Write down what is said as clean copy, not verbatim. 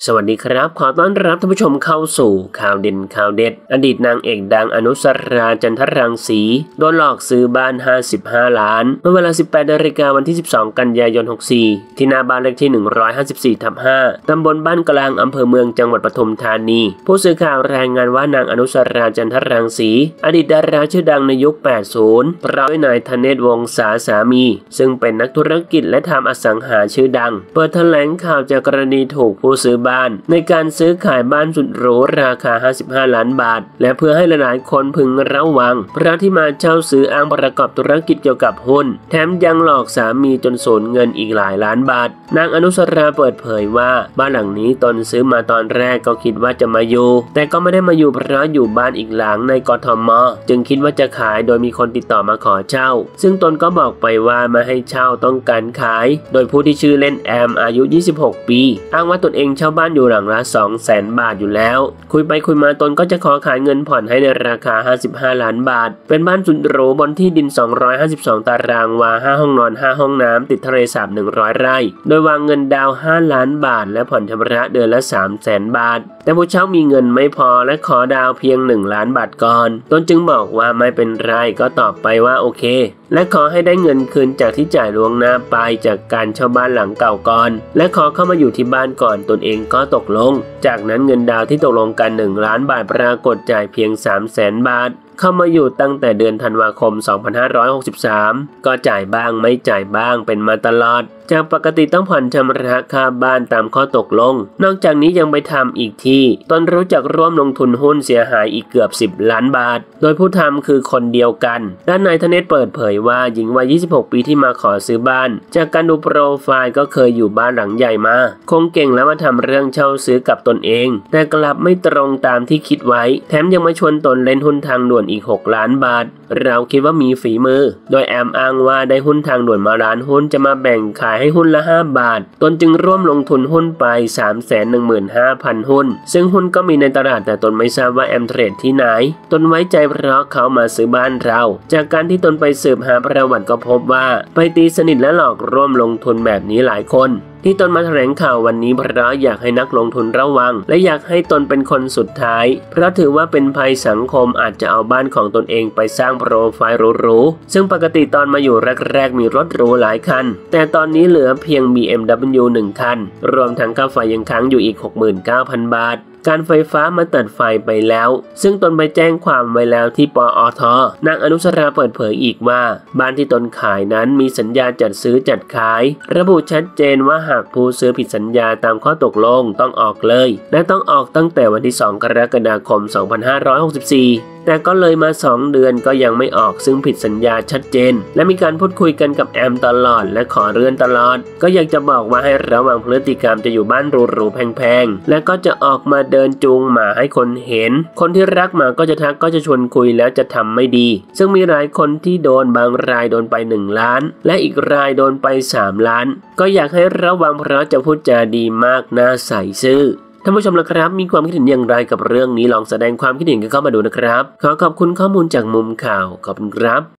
สวัสดีครับขอต้อนรับท่านผู้ชมเข้าสู่ข่าวเด่นข่าวเด็ดอดีตนางเอกดังอนุสราจันทรังสีโดนหลอกซื้อบ้าน55ล้านเมื่อเวลา 18 นาฬิกาวันที่ 12 กันยายน 64ที่หน้าบ้านเลขที่ 154/5 ตำบลบ้านกลางอำเภอเมืองจังหวัดปทุมธานีผู้สื่อข่าวรายงานว่านางอนุสราจันทรังสีอดีตดาราชื่อดังในยุค 80 พร้อมด้วยนายธเนศวงศ์สามีซึ่งเป็นนักธุรกิจและทำอสังหาชื่อดังเปิดแถลงข่าวจากกรณีถูกผู้ซื้อบ้านในการซื้อขายบ้านสุดหรูราคา55ล้านบาทและเพื่อให้หลายๆคนพึงระวังเพราะที่มาเช่าซื้ออ้างประกอบธุรกิจเกี่ยวกับหุ้นแถมยังหลอกสามีจนสูญเงินอีกหลายล้านบาทนางอนุสราเปิดเผยว่าบ้านหลังนี้ตนซื้อมาตอนแรกก็คิดว่าจะมาอยู่แต่ก็ไม่ได้มาอยู่เพราะอยู่บ้านอีกหลังในกทม.จึงคิดว่าจะขายโดยมีคนติดต่อมาขอเช่าซึ่งตนก็บอกไปว่ามาให้เช่าต้องการขายโดยผู้ที่ชื่อเล่นแอมอายุ26ปีอ้างว่าตนเองเช่าบ้านอยู่หลังละ 200,000 บาทอยู่แล้วคุยไปคุยมาตนก็จะขอขายเงินผ่อนให้ในราคา55ล้านบาทเป็นบ้านสุดหรูบนที่ดิน252ตารางวา5ห้องนอน5ห้องน้ำติดทะเลสาบ100ไร่โดยวางเงินดาวน์5ล้านบาทและผ่อนชำระเดือนละ 300,000 บาทแต่ผู้เช่ามีเงินไม่พอและขอดาวน์เพียง1ล้านบาทก่อนตนจึงบอกว่าไม่เป็นไรก็ตอบไปว่าโอเคและขอให้ได้เงินคืนจากที่จ่ายล่วงหน้าไปจากการเช่าบ้านหลังเก่าก่อนและขอเข้ามาอยู่ที่บ้านก่อนตนเองก็ตกลงจากนั้นเงินดาวที่ตกลงกัน1ล้านบาทปรากฏจ่ายเพียง 300,000 บาทเข้ามาอยู่ตั้งแต่เดือนธันวาคม 2563 ก็จ่ายบ้างไม่จ่ายบ้างเป็นมาตลอดจากปกติต้องผ่อนชำระค่าบ้านตามข้อตกลงนอกจากนี้ยังไปทำอีกที่ตนรู้จักร่วมลงทุนหุ้นเสียหายอีกเกือบ10ล้านบาทโดยผู้ทำคือคนเดียวกันด้านนายธเนศเปิดเผยว่าหญิงวัย26ปีที่มาขอซื้อบ้านจากการดูโปรไฟล์ก็เคยอยู่บ้านหลังใหญ่มาคงเก่งแล้วมาทำเรื่องเช่าซื้อกับตนเองแต่กลับไม่ตรงตามที่คิดไว้แถมยังมาชวนตนเล่นหุ้นทางด่วนอีก6ล้านบาทเราคิดว่ามีฝีมือโดยแอมอ้างว่าได้หุ้นทางด่วนมาล้านหุ้นจะมาแบ่งขายให้หุ้นละ5 บาทตนจึงร่วมลงทุนหุ้นไป 315,000 หุ้นซึ่งหุ้นก็มีในตลาดแต่ตนไม่ทราบว่าแอมเทรดที่ไหนตนไว้ใจเพราะเขามาซื้อบ้านเราจากการที่ตนไปสืบหาประวัติก็พบว่าไปตีสนิทและหลอกร่วมลงทุนแบบนี้หลายคนที่ตนมาแถลงข่าววันนี้เพราะอยากให้นักลงทุนระวังและอยากให้ตนเป็นคนสุดท้ายเพราะถือว่าเป็นภัยสังคมอาจจะเอาบ้านของตนเองไปสร้างโปรไฟล์หรูๆซึ่งปกติตอนมาอยู่แรกๆมีรถหรูหลายคันแต่ตอนนี้เหลือเพียง BMW 1 คันรวมทั้งค่าไฟยังค้างอยู่อีก 69,000 บาทการไฟฟ้ามาตัดไฟไปแล้วซึ่งตนไปแจ้งความไว้แล้วที่ปอท.นางอนุสราเปิดเผยอีกว่าบ้านที่ตนขายนั้นมีสัญญาจัดซื้อจัดขายระบุชัดเจนว่าหากผู้ซื้อผิดสัญญาตามข้อตกลงต้องออกเลยและต้องออกตั้งแต่วันที่ 2 กรกฎาคม 2564แต่ก็เลยมา2 เดือนก็ยังไม่ออกซึ่งผิดสัญญาชัดเจนและมีการพูดคุยกันกับแอมตลอดและขอเลื่อนตลอดก็อยากจะบอกว่าให้ระวังพฤติกรรมจะอยู่บ้านหรูๆแพงๆและก็จะออกมาเดินจูงหมาให้คนเห็นคนที่รักหมาก็จะทักก็จะชวนคุยแล้วจะทำไม่ดีซึ่งมีหลายคนที่โดนบางรายโดนไป1ล้านและอีกรายโดนไป3ล้านก็อยากให้ระวังเพราะจะพูดจาดีมากน่าใส่ซื่อท่านผู้ชมล่ะครับมีความคิดเห็นอย่างไรกับเรื่องนี้ลองแสดงความคิดเห็นกันเข้ามาดูนะครับขอขอบคุณข้อมูลจากมุมข่าวขอบคุณครับ